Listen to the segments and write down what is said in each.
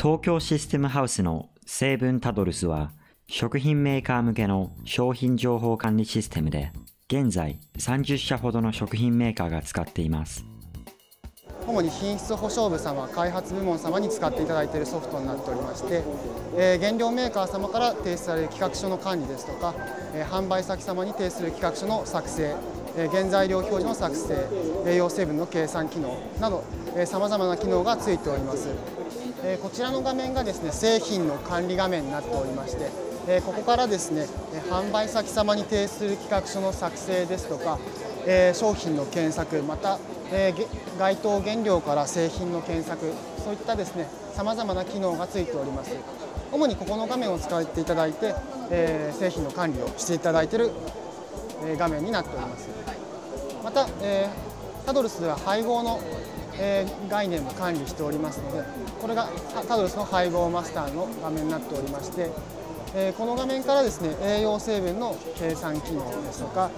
東京システムハウスの成分タドルスは、食品メーカー向けの商品情報管理システムで、現在30社ほどの食品メーカーが使っています。 主に品質保証部様、開発部門様に使っていただいているソフトになっておりまして、原料メーカー様から提出される企画書の管理ですとか、販売先様に提出する企画書の作成、原材料表示の作成、栄養成分の計算機能など、さまざまな機能がついております。こちらの画面がですね、製品の管理画面になっておりまして、ここからですね、販売先様に提出する企画書の作成ですとか、商品の検索、また、該当原料から製品の検索、そういったですね、さまざまな機能がついております。主にここの画面を使っていただいて、製品の管理をしていただいている画面になっております。また、タドルスでは配合の概念も管理しておりますので、これがタドルスの配合マスターの画面になっておりまして、この画面からですね、栄養成分の計算機能ですとか、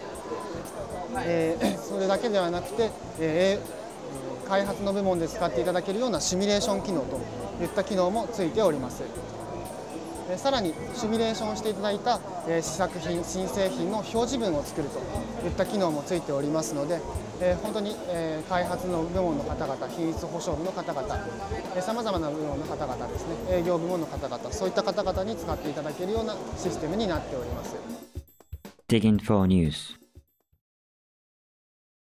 それだけではなくて、開発の部門で使っていただけるようなシミュレーション機能といった機能もついております。さらにシミュレーションしていただいた試作品、新製品の表示文を作るといった機能もついておりますので、本当に開発の部門の方々、品質保証部の方々、さまざまな部門の方々ですね、営業部門の方々、そういった方々に使っていただけるようなシステムになっております。 Dig Info News